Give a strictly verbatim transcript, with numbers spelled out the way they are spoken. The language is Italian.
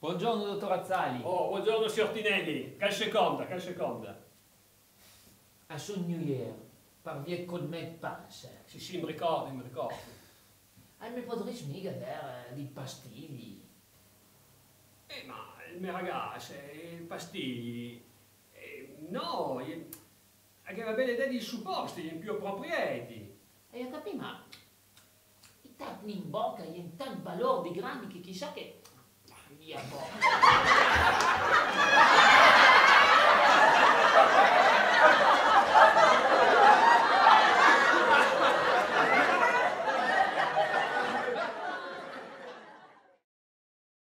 Buongiorno, dottor Azzali. Oh, buongiorno, signor Tinelli. Che seconda, che seconda? À son New Year, parviez con me passe. Sì, sì, mi ricordo, mi ricordo. Ah, mi potresti mica dare dei pastigli? Eh, ma il mio ragazzo, i pastigli... Eh, no, i- anche va bene dei supposti più appropriati. E io capisco, ma i tappi in bocca e in tanti valori di grandi che chissà che... Via bocca.